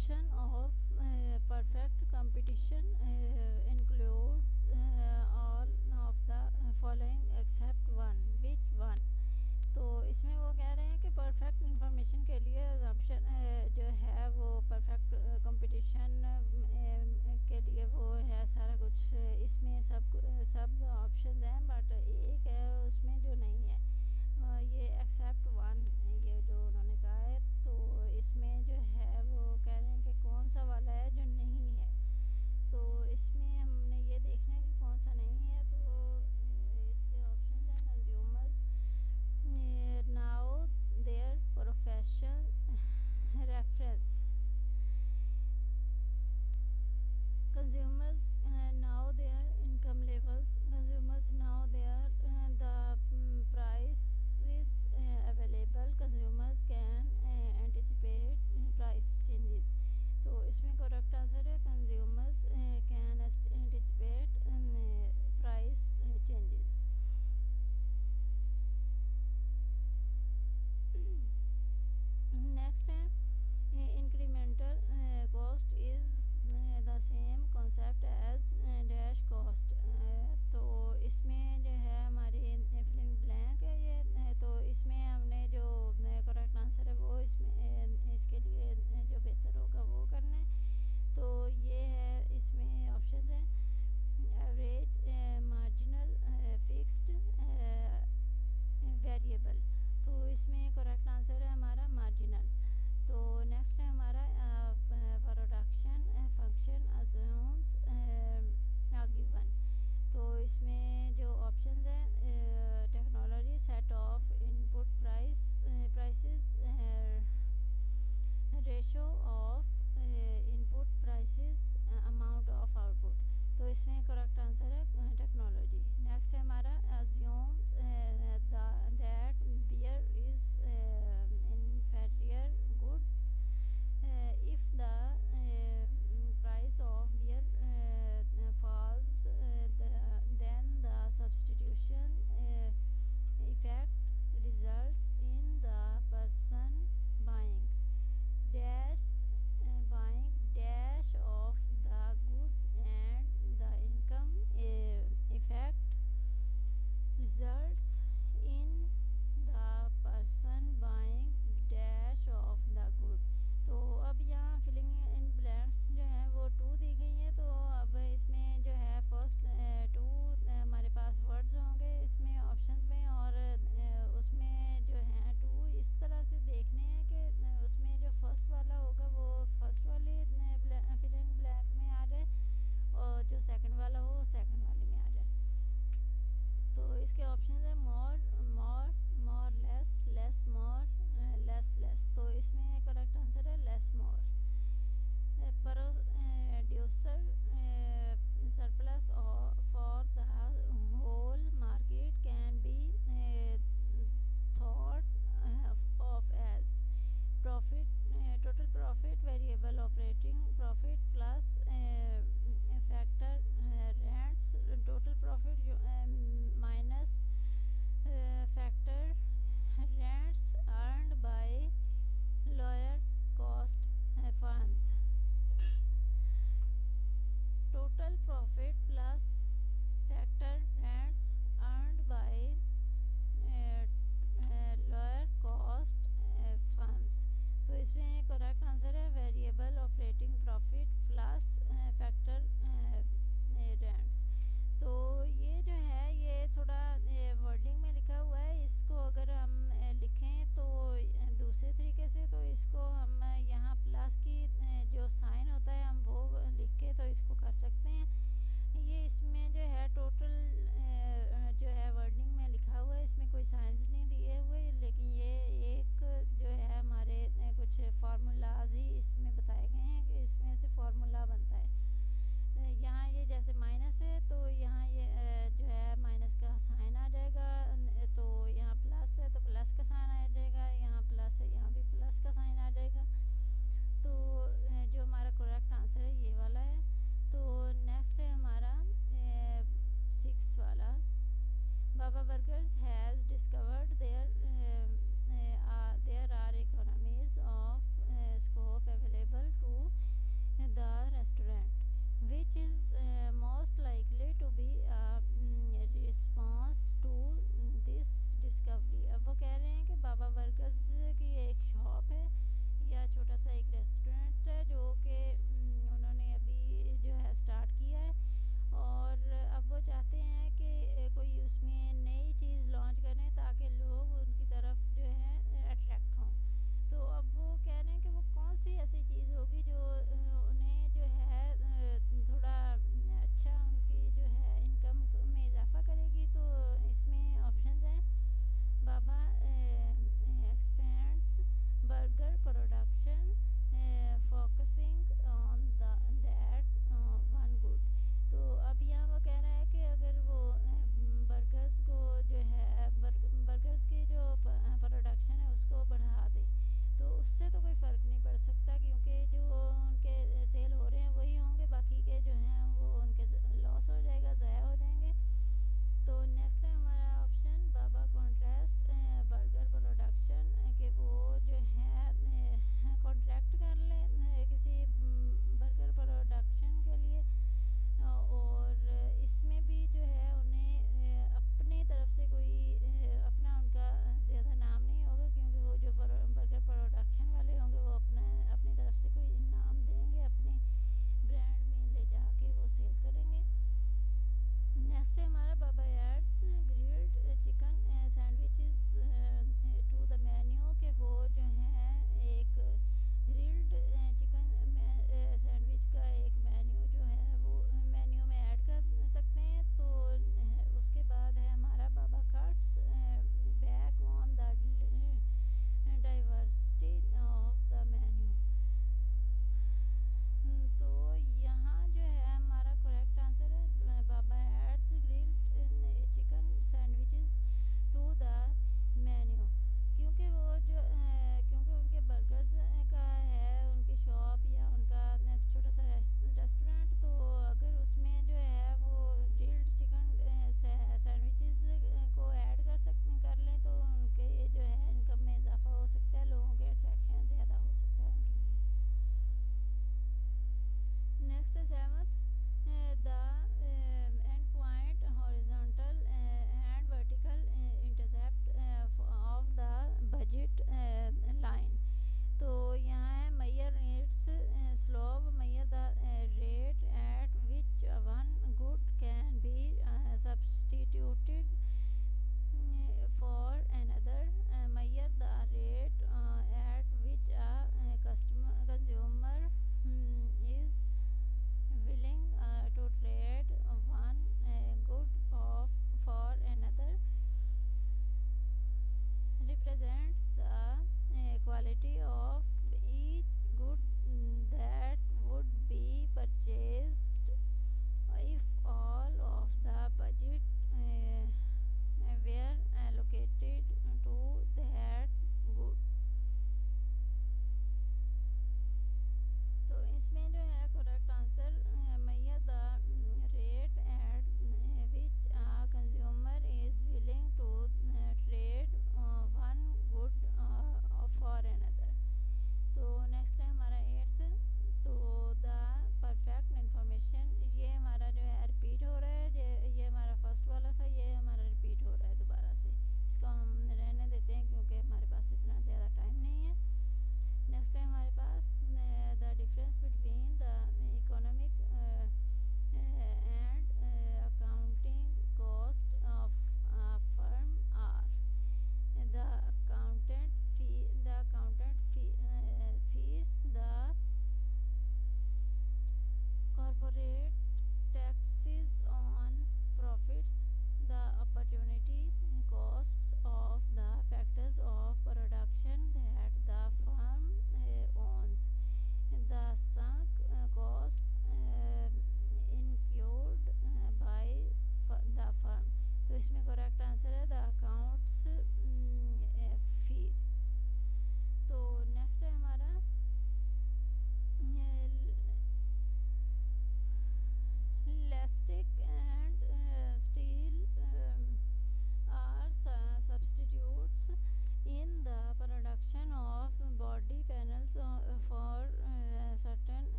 option of perfect competition includes all of the following except one. Which one? तो इसमें वो कह रहे हैं कि परफेक्ट इंफॉर्मेशन के लिए ऑप्शन जो है वो परफेक्ट कंपटीशन के लिए वो है सारा कुछ, इसमें सब ऑप्शन हैं, बट एक है उसमें जो नहीं है, ये एक्सेप्ट वन, ये जो उन्होंने कहा है। तो इसमें जो है वो कह रहे हैं कि कौन सा वाला है जो नहीं है। तो इसमें हमने ये देखना है कि कौन सा नहीं है। तो इसके ऑप्शन हैं consumers now their profession reference, consumers now their income levels, consumers now their the prices available, consumers can anticipate price changes। तो इसमें करेक्ट आंसर है consumers can anticipate price changes। Next है incremental cost is the same concept as dash cost. तो इसमें जो है हमारी filling blank है ये, तो इसमें हमने जो करेक्ट आंसर है वो इसमें इसके लिए जो बेहतर होगा वो करना है। तो ये है इसमें ऑप्शन है एवरेज, मार्जिनल, फिक्स्ड, वेरिएबल। तो इसमें करेक्ट आंसर है हमारा मार्जिनल। तो नेक्स्ट है हमारा प्रोडक्शन फंक्शन अज्यूम्स गिवन। तो इसमें जो ऑप्शंस हैं technology, set of input prices, ratio of input prices, amount of output. तो इसमें करेक्ट आंसर है टेक्नोलॉजी। नेक्स्ट है हमारा assume that beer is inferior goods if the price of beer falls, then the substitution effect results in the person buying dash of the good, and the income effect results in the person buying dash of the good. तो अब यहाँ filling इन blanks जो है वो 2 दी गई हैं। तो अब इसमें जो है फर्स्ट 2 हमारे पास वर्ड्स होंगे इसमें ऑप्शंस में, और उसमें जो है 2 इस तरह से देखने हैं कि उसमें जो फर्स्ट वाला होगा वो फर्स्ट वाले फिलिंग ब्लैंक में आ जाए, और जो सेकंड वाला हो वो सेकंड वाले में आ जाए। तो इसके ऑप्शन है more less, less more, less. तो इसमें करेक्ट आंसर है less more. Producer surplus for the whole market can be thought of as profit, total profit, variable operating profit plus factor rents, total profit minus factor rents earned by lower cost firms, total profit plus factor rents earned by lower cost firms। तो इसमें correct answer है variable operating profit plus factor rents. तो ये जो है ये थोड़ा wording में लिखा हुआ है, इसको अगर हम लिखें तो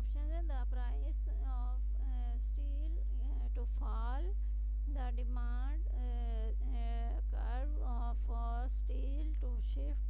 options are the price of steel to fall, the demand curve for steel to shift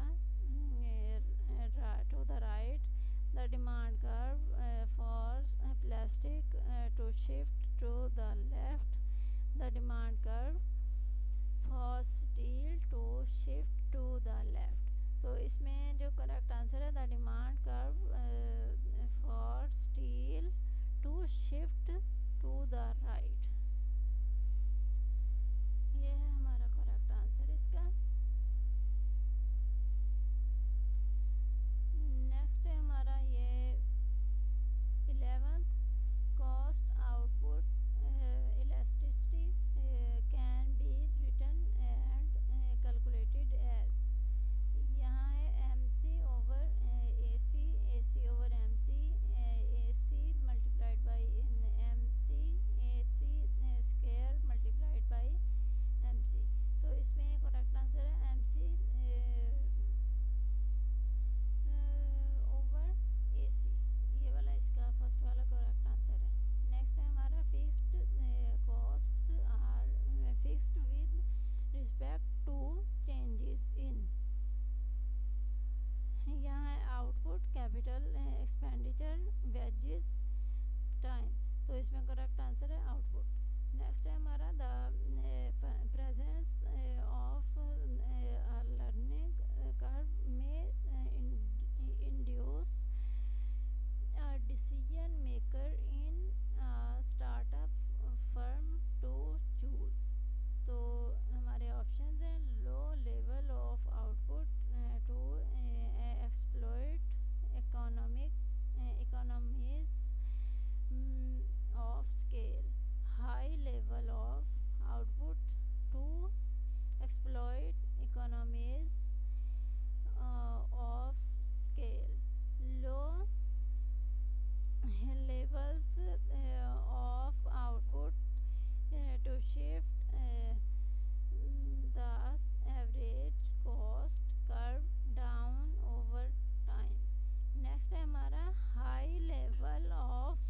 to the right, the demand curve for plastic to shift to the left, the demand curve for steel to shift to the left. तो इसमें जो correct answer है the demand curve for steel to shift to the right, ये है हमारा correct answer इसका। Next है हमारा ये 11th, cost output elasticity can be written and calculated as, यहाँ है MC over AC, AC over MC, AC multiplied by MC, AC square multiplied by MC। तो इसमें करेक्ट आंसर है MC ओवर AC, ये वाला इसका फर्स्ट वाला correct answer है। नेक्स्ट है हमारा fixed costs are fixed with respect to changes in, यहाँ है output, capital expenditure, wages, time. तो इसमें करेक्ट आंसर है आउटपुट। नेक्स्ट है हमारा the presence of learning curve में induce decision maker in a startup firm to choose। तो हमारे ऑप्शंस हैं low level of output to exploit economies of scale, high level of output to exploit economies of scale, low levels of output to shift thus average cost curve down over time। Next है हमारा high level of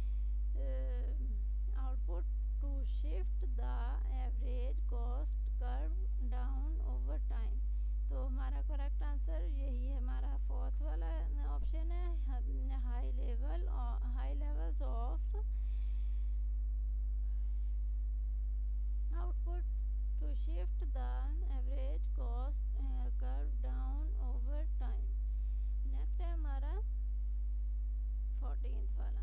output to shift the average cost curve down over time. तो हमारा correct answer यही है, हमारा fourth वाला option है, high levels of output to shift the average cost curve down over time. Next है हमारा 14th वाला,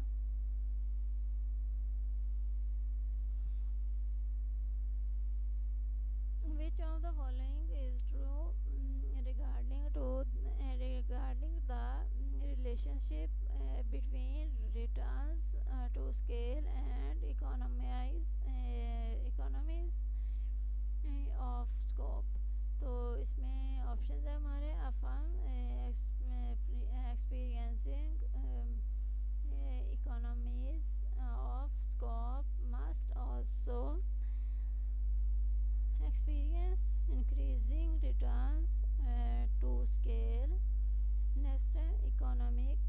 which of the following is true regarding the relationship between returns to scale and economies of scope। तो इसमें option है हमारे a firm experiencing economies of scope must also experience increasing returns to scale। next है economies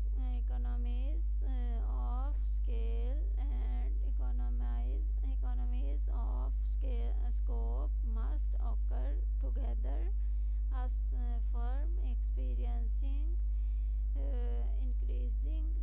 of scale and economies of scope must occur together as firm experiencing increasing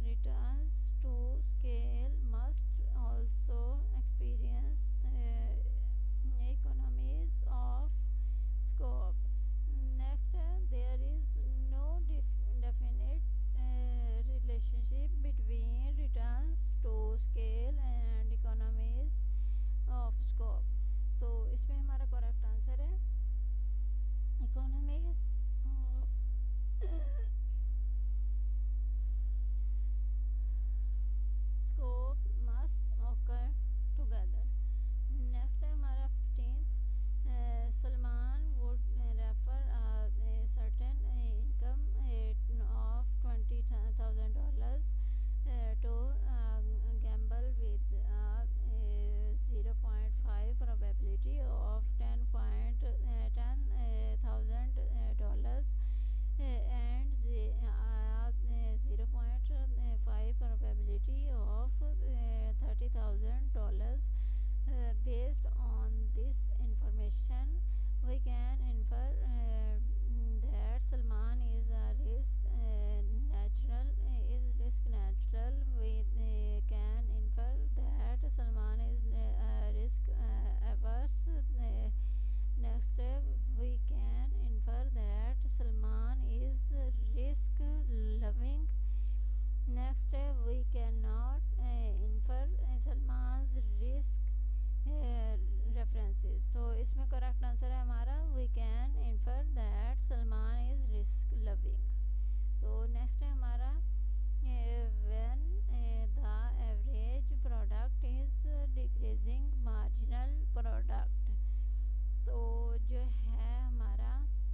next we cannot infer Salman's risk references. तो इसमें correct answer है हमारा we can infer that Salman is risk loving. तो next है हमारा when the average product is decreasing marginal product. तो जो है हमारा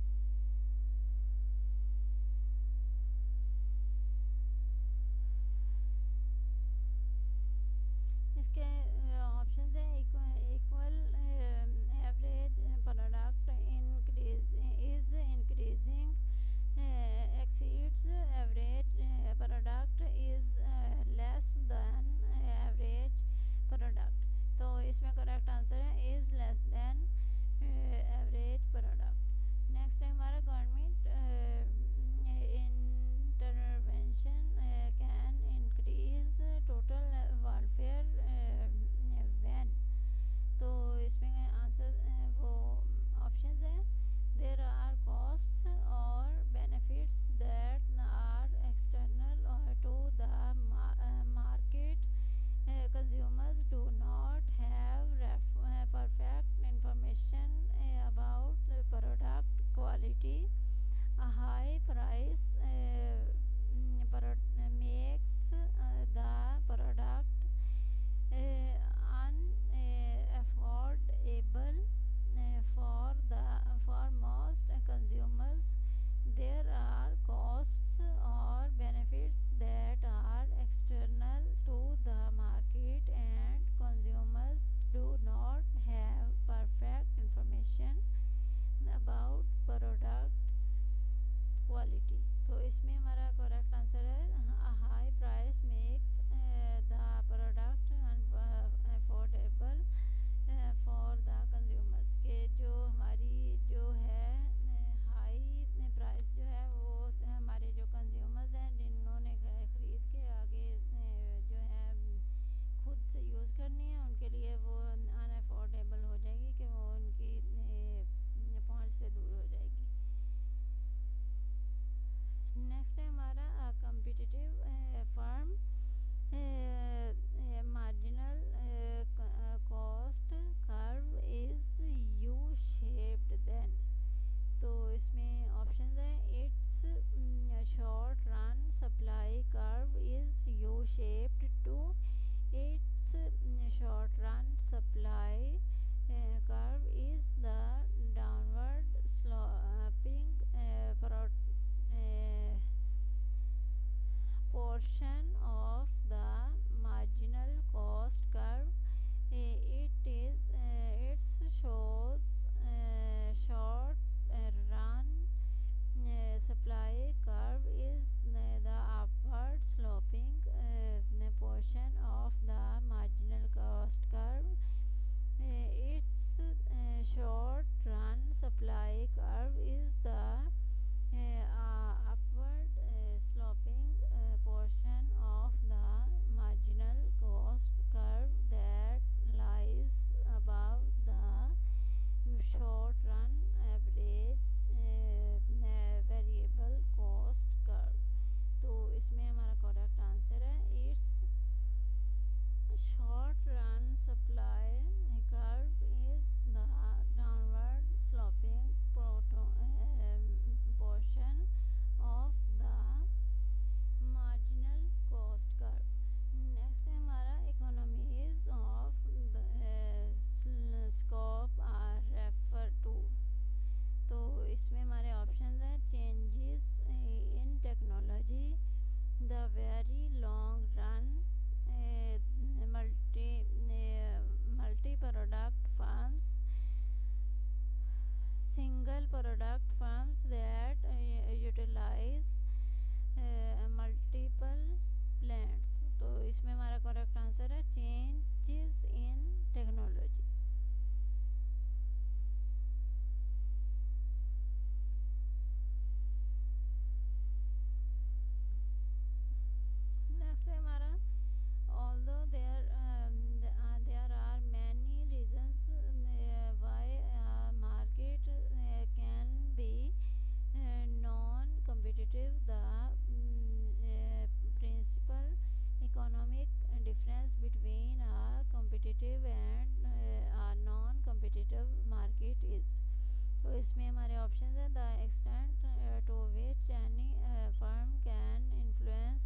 इसके ऑप्शंस हैं equal average product is increasing exceeds average product is less than average product. तो इसमें करेक्ट आंसर है is less than average product. Next है हमारा government intervention can increase total welfare when. तो इसमें आंसर वो ऑप्शंस हैं there are costs or benefits that are external to the market. Consumers do not have perfect information about product quality. A high price makes the product unaffordable for most consumers. There are costs or benefits that are external to the market and consumers do not have perfect information about product quality. तो इसमें हमारा correct answer है a high price makes the product unaffordable for the consumers. के जो हमारी जो है high price जो है वो हमारे जो कंज्यूमर्स हैं जिन्होंने ख़रीद के आगे जो है खुद से यूज़ करनी है उनके लिए वो अनअफोर्डेबल हो जाएगी कि वो उनकी पहुंच से दूर हो जाएगी. नेक्स्ट है हमारा competitive firm marginal cost curve is U-shaped then. तो इसमें ऑप्शंस हैं its short run supply curve is U-shaped to its short run supply curve is the downward sloping portion of the marginal cost curve. It shows short run supply curve is the upward sloping portion of the marginal cost curve. Its short run supply curve is the upward sloping portion of the marginal cost curve that lies above the short run average variable cost curve. तो इसमें हमारा correct answer है it's short run supply curve is the downward sloping portion of the marginal cost curve. Next है हमारा economies of scope are refer to. तो इसमें हमारे option हैं changes in technology, the very long run, multi product firms, single product firms that utilise multiple plants. तो इसमें हमारा correct answer है चेंजेस इन टेक्नोलॉजी. नेक्स्ट है हमारा although there are many reasons why a market can be non-competitive, the principal difference between a competitive and a non competitive market is. तो इसमें हमारे option है the extent to which any firm can influence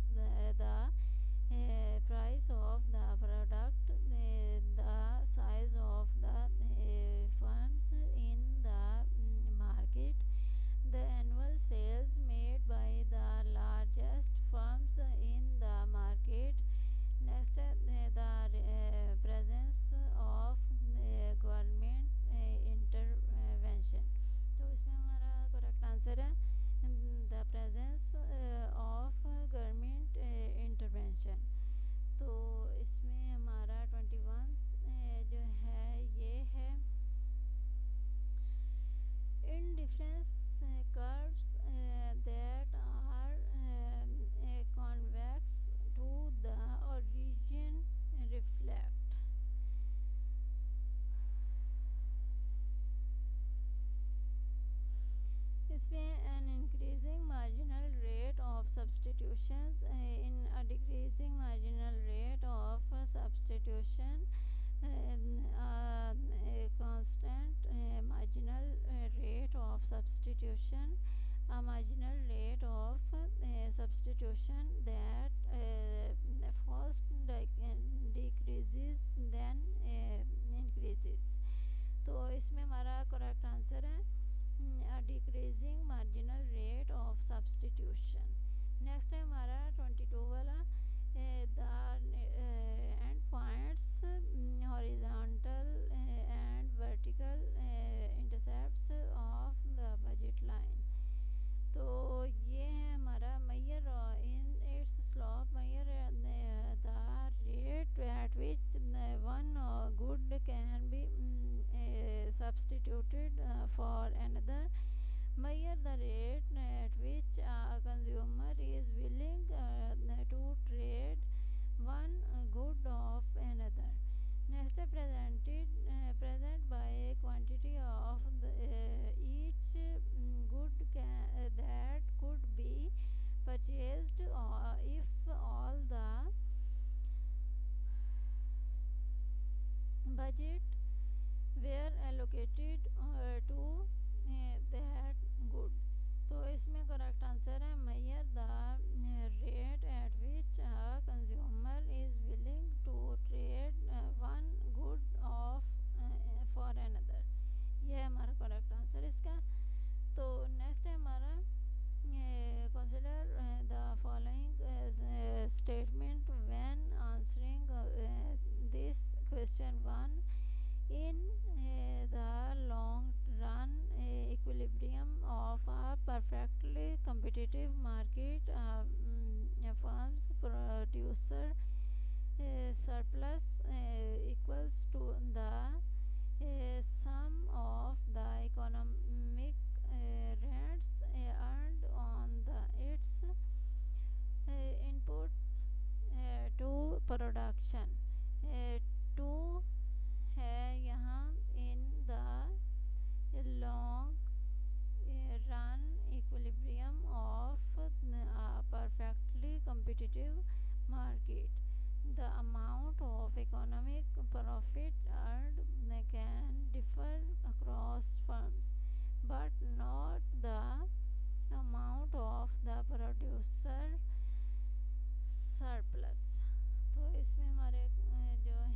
the price of the product, the size of the firms in the market, the annual sales made by the largest firms in the market. Next, the presence of government intervention. तो इसमें हमारा correct answer है the presence of government intervention. तो इसमें हमारा 21 जो है ये है indifference curves that are convex to the origin reflect. इसमें an increasing marginal rate of substitutions in a decreasing marginal rate of substitution, a constant marginal rate of substitution, a marginal rate of substitution that first decreases then increases। तो इसमें हमारा correct answer है a decreasing marginal rate of substitution। Next है हमारा 22 वाला the end points horizontal and vertical intercepts of the budget line। तो ये है हमारा measure in its slope, measure the rate at which one good can be substituted for another, measure the rate at which a consumer is willing to trade one good of another. Next, present by a quantity of each good that could be purchased if all the budget were allocated to that good। तो इसमें correct answer है measure the rate at which a consumer is willing to trade one good of for another। यह है हमारा correct answer इसका। तो next है हमारा consider the following statement when answering this question 1। in the long run equilibrium of a perfectly competitive market, firm's producer surplus equals to the sum of the economic rents earned on its inputs to production। Two है यहाँ in the long run equilibrium of a perfectly competitive market, the amount of economic profit earned can differ across firms but not the amount of the producer surplus। तो इसमें हमारे जो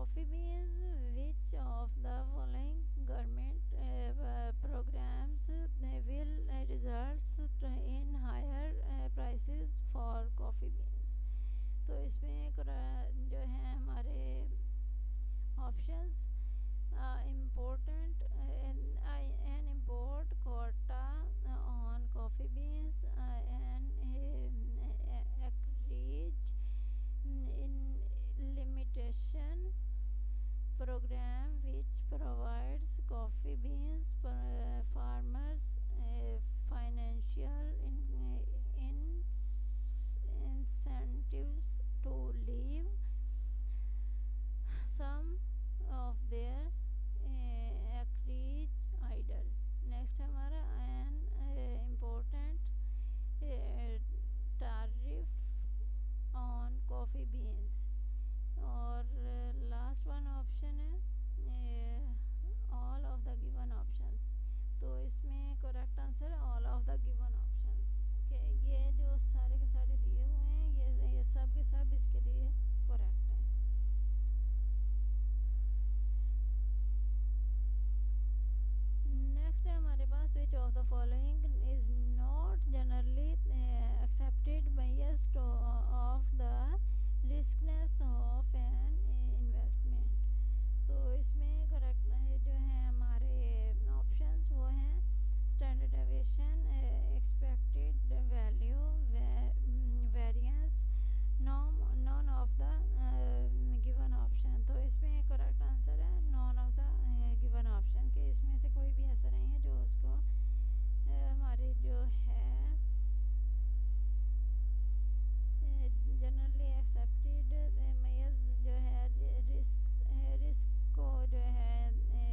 coffee beans. Which of the following government programs will results in higher prices for coffee beans? तो इसमें जो है हमारे options, important an import quota on coffee beans, an acreage in limitation program which provides coffee beans farmers financial incentives to leave some of their acreage idle. Next हमारा an important tariff on coffee beans, और last one option है all of the given options। तो इसमें correct answer है all of the given options। Okay, ये जो सारे के सारे दिए हुए हैं ये सब के सब इसके लिए करेक्ट हैं। नेक्स्ट है हमारे पास which of the following is not generally accepted bias of the riskiness of an investment. तो इसमें करेक्ट जो है हमारे ऑप्शंस वो हैं standard deviation, expected value, variance, none of the given option. तो इसमें करेक्ट आंसर है none of the given option के इसमें से कोई भी ऐसा नहीं है जो उसको हमारे जो है जनरली एक्सेप्टेड मेयर्स जो है रिस्क को जो है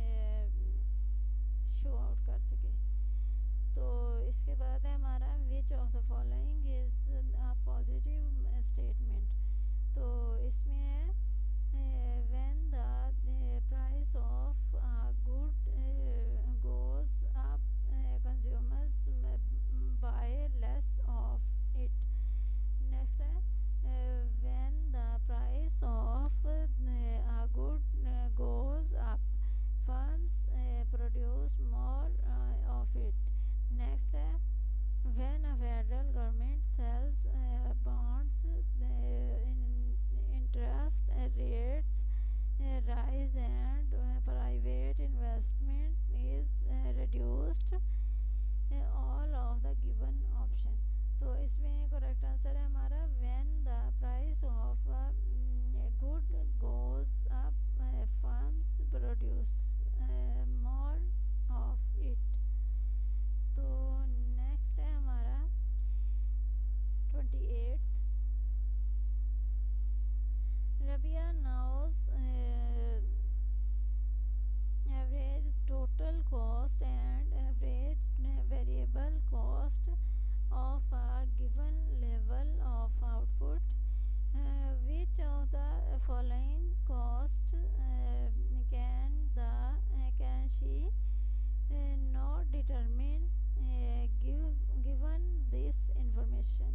शो आउट कर सके। तो इसके बाद है हमारा which of the following is a positive statement. तो इसमें है when the price of good goes up consumers buy less of it. Next है when the price of a good goes up firms produce more of it। Next है when a federal government sells bonds interest rates rise and private investment is reduced, all of the given option। तो इसमें correct answer है हमारा when the price of good goes up firms produce more of it। तो next है हमारा 28th। Rabia knows average total cost and average variable cost of a given level of output। Which of the following cost can she not determine given this information?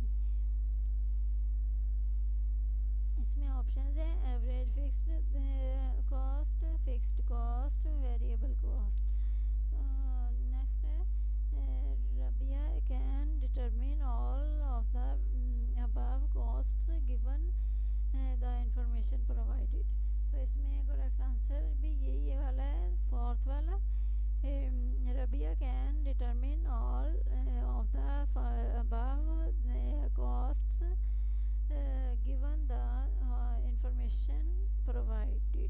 इसमें options हैं average fixed cost, fixed cost, variable cost. Next है Rabia can determine all of the above costs given the information provided. तो इसमें correct answer भी यही वाला है, fourth वाला। Rabia can determine all of the above costs given the information provided।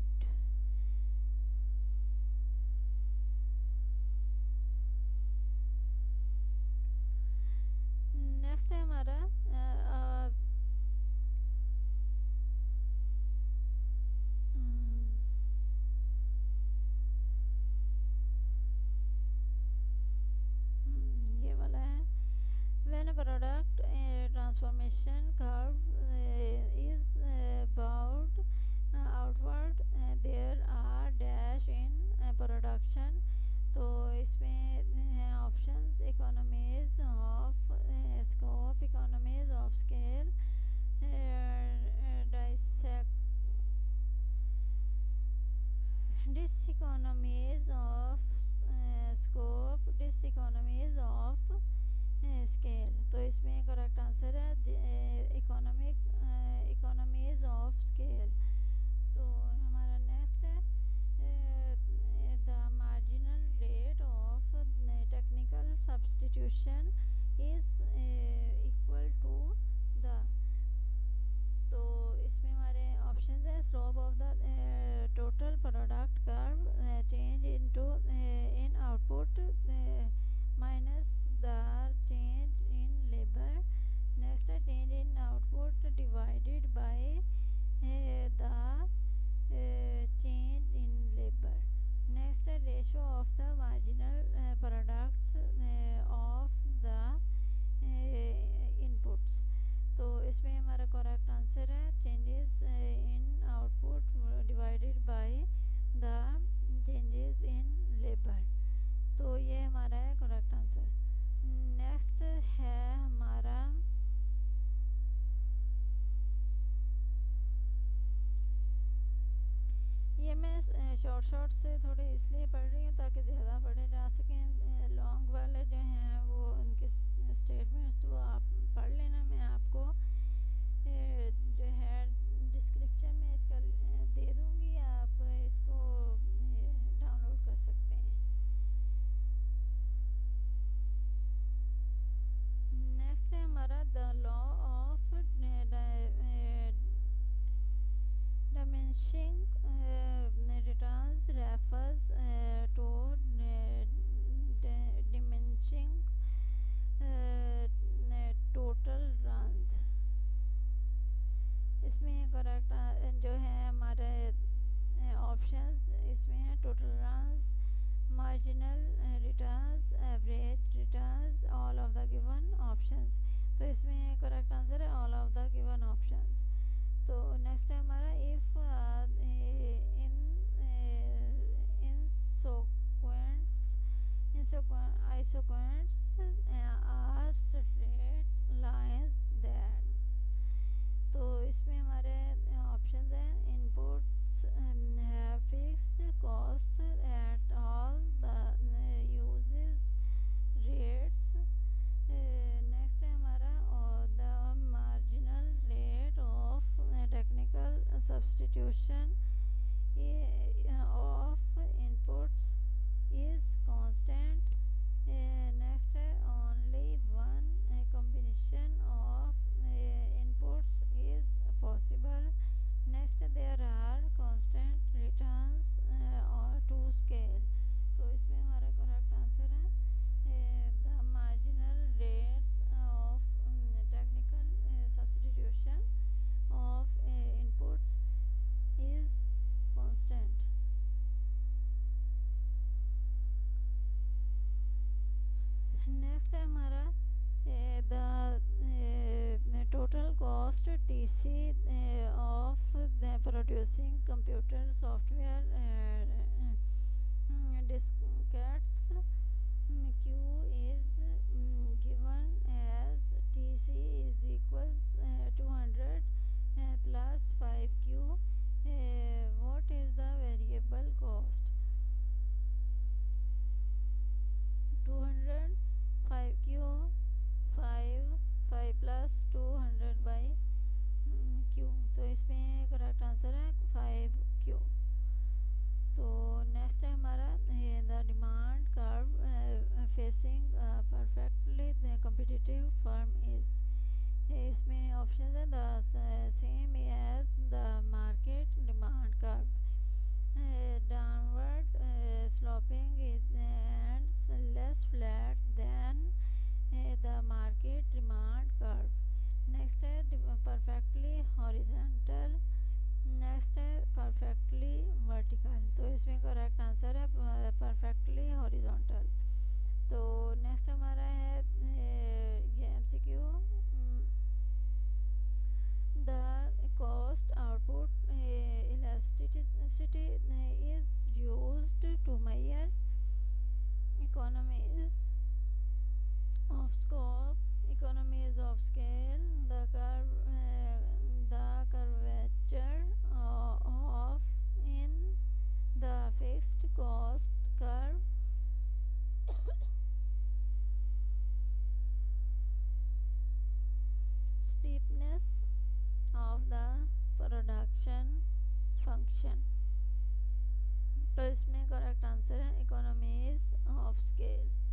नेक्स्ट है हमारा ये वाला है when a product transformation curve is bowed outward there are dash in production। तो इसमें options economies of scope, economies of scale, diseconomies of scope, diseconomies of scale. तो इसमें करेक्ट आंसर है इकोनॉमीज ऑफ स्केल। तो हमारा next है the marginal rate of technical substitution is equal to the. तो इसमें हमारे ऑप्शन है slope of the total product curve change into in output minus the change in labour. Next है change in output divided by the change in labour. Next है ratio of the marginal products of the inputs. तो इसमें हमारा correct answer है changes in output divided by the changes in labour. तो ये हमारा है करेक्ट आंसर। नेक्स्ट है हमारा ये मैं शॉर्ट से थोड़े इसलिए पढ़ रही हूँ ताकि ज़्यादा पढ़े जा सकें। लॉन्ग वाले जो हैं वो उनके स्टेटमेंट्स वो आप पढ़ लेना। मैं आपको जो है डिस्क्रिप्शन में इसका दे दूँगी, आप इसको डाउनलोड कर सकते हैं। नेक्स्ट है हमारा the law of diminishing returns refers to diminishing total runs। इसमें करेक्ट जो है हमारे ऑप्शंस इसमें है total runs, marginal returns, average returns, all of the given options. तो इसमें करेक्ट आंसर है all of the given options. तो नेक्स्ट है हमारा if isoquants are straight lines then। तो इसमें हमारे ऑप्शंस हैं inputs have fixed costs at all the uses rates। Next है हमारा the marginal rate of technical substitution of inputs is constant. Next है only one combination of inputs is possible. Next there are constant returns to scale. तो इसमें हमारा correct answer है the marginal rates of technical substitution of inputs is constant. Next है हमारा the total cost TC of the producing computer software diskettes Q is given as TC is equals 200 plus 5Q। What is the variable cost? 200 5Q 5 plus 200 by Q। तो इसमें correct answer है 5Q। तो next है हमारा the demand curve facing perfectly competitive firm is। इसमें option है the same as the market demand curve, downward sloping and less flat than the market demand curve. Next है perfectly horizontal. Next है perfectly vertical. तो इसमें correct answer है perfectly horizontal. तो next हमारा है ये MCQ the cost output elasticity is used to measure economies of scope, economies of scale, the curvature of in The fixed cost curve steepness of the production function. So इसमें correct answer है economies of scale.